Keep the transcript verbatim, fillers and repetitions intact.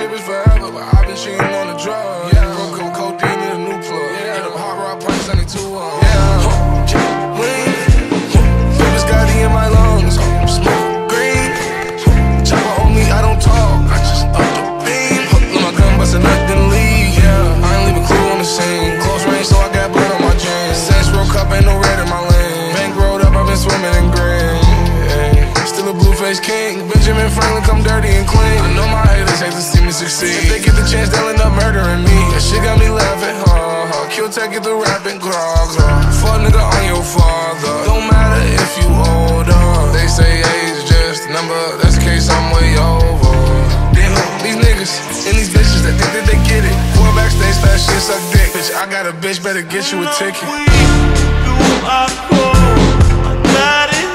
relationship is forever, but I've been cheating on the drug. Yeah, broke up codeine in a new plug. Yeah, hit up hot rod price, I need two of them. Yeah, huh, lean, Pepper Scotty in my lungs, smoke green. Chopper on me, I don't talk, I just up the beam. Look, my gun bustin' up, then leave. Yeah, I ain't leave a clue on the scene. Close range, so I got blood on my jeans. Saints Row Cup, ain't no red in my lane. Bank rolled up, I've been swimming in green. Still a blue-faced king. Benjamin Franklin, come dirty and clean. I know my haters hate to see me succeed. If they get the chance, they'll end up murdering me. That shit got me laughing, ha, ha. Kill tech, get the rapping, grog, grog. Fuck nigga on your father. Don't matter if you older. They say age is just a number. That's the case, I'm way over. Damn, these niggas and these bitches that think that they get it. Boy backstage, that shit suck dick. Bitch, I got a bitch, better get you a ticket. Do I go? I got it.